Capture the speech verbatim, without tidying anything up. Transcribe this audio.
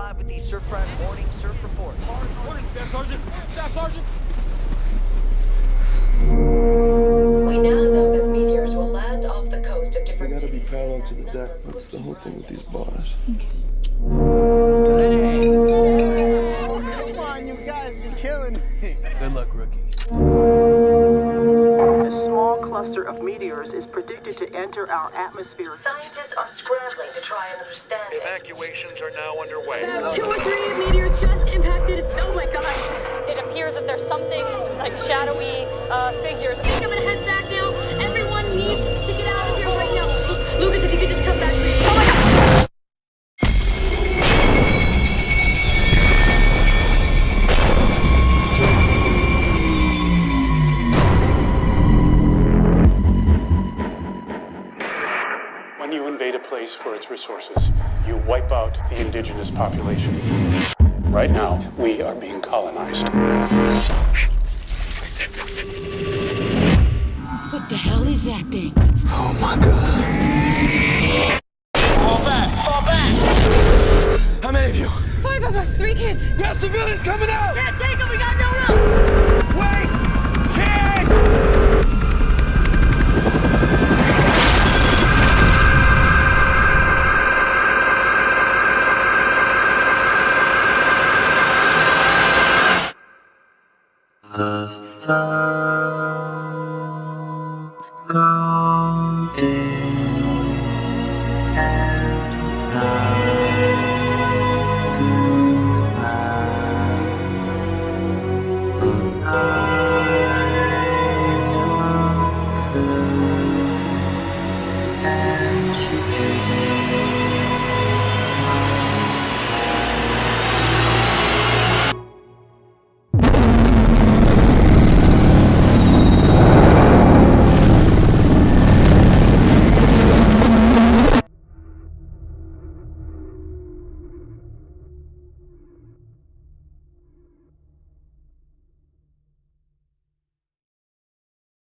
live with the Surfront Morning Surf Report. Morning, Staff Sergeant! Staff Sergeant! We now know that meteors will land off the coast of different They gotta be cities. parallel to the deck. That's the whole thing with these bars. Hey. Come on, you guys, you're killing me. Good luck, rookie. A small cluster of meteors is predicted to enter our atmosphere. Scientists are scrambling to try and understand it. Evacuations are now underway. About two or three meteors just impacted. Oh my god. It appears that there's something like shadowy uh, figures. I think I'm gonna head back now. Everyone needs to get out of here right now. Lucas, if you could just come back, please. Oh my god. When you invade a place for its resources, you wipe out the indigenous population. Right now, we are being colonized. What the hell is that thing? Oh my god. Fall back! Fall back! How many of you? Five of us, three kids. We have civilians coming out! Can't take them, we got no room. Wait! Kids! The stars come in.